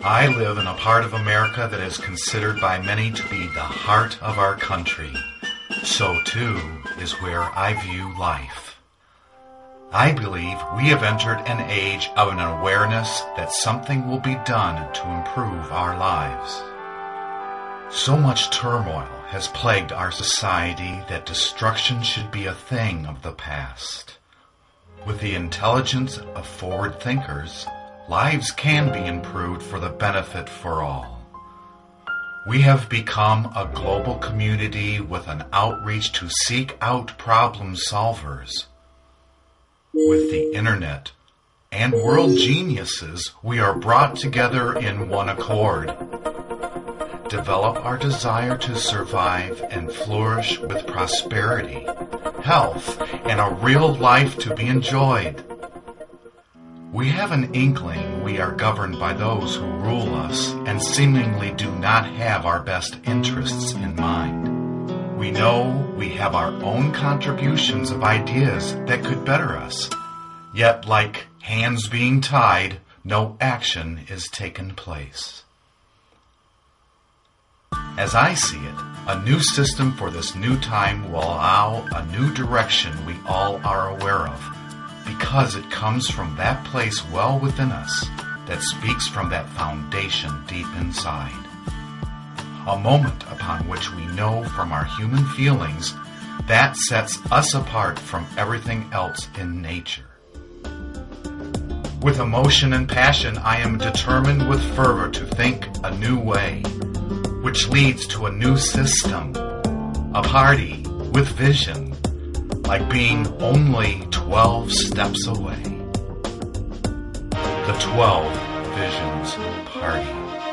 I live in a part of America that is considered by many to be the heart of our country. So too is where I view life. I believe we have entered an age of an awareness that something will be done to improve our lives. So much turmoil has plagued our society that destruction should be a thing of the past. With the intelligence of forward thinkers, lives can be improved for the benefit for all. We have become a global community with an outreach to seek out problem solvers. With the internet and world geniuses, we are brought together in one accord. Develop our desire to survive and flourish with prosperity, health, and a real life to be enjoyed. We have an inkling we are governed by those who rule us and seemingly do not have our best interests in mind. We know we have our own contributions of ideas that could better us, yet like hands being tied, no action is taken place. As I see it, a new system for this new time will allow a new direction we all are aware of, because it comes from that place well within us that speaks from that foundation deep inside. A moment upon which we know from our human feelings that sets us apart from everything else in nature. With emotion and passion, I am determined with fervor to think a new way, which leads to a new system, a party with vision, like being only 12 steps away. The 12 Visions Party.